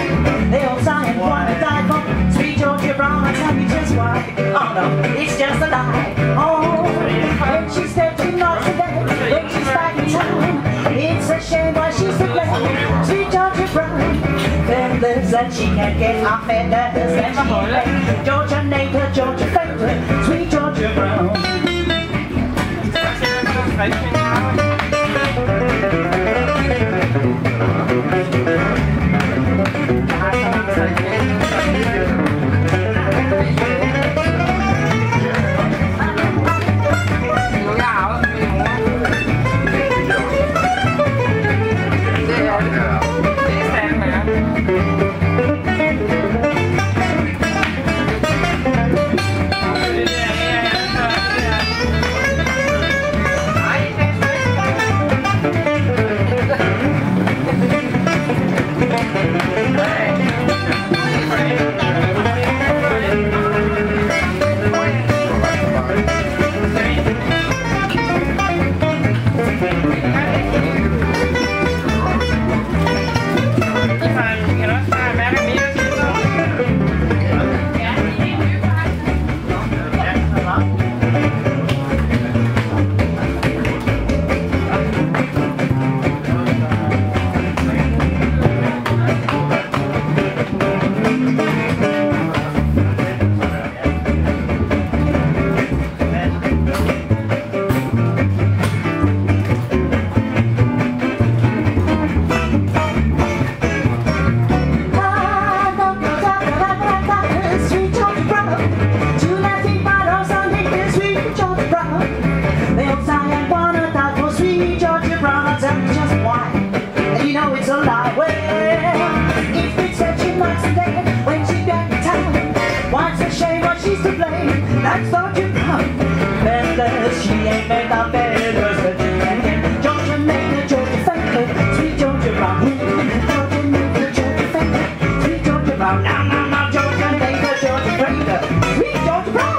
They all sang and wanna die for sweet Georgia Brown. I'll tell you just why. Oh no, it's just a lie. Oh, when she's 13 months a day, when she's back in town, it's a shame why she's to blame. Sweet Georgia Brown, feathers that she can't get off, feathers that she can't get. Georgia neighbor, Georgia favorite, sweet Georgia Brown. That's Georgia Brown. Feathers, she ain't made of feathers, but she can get. Georgia neighbor, Georgia favorite, sweet Georgia Brown. Georgia neighbor, Georgia favorite, sweet Georgia Brown. Now, Georgia neighbor, Georgia favorite, sweet Georgia Brown.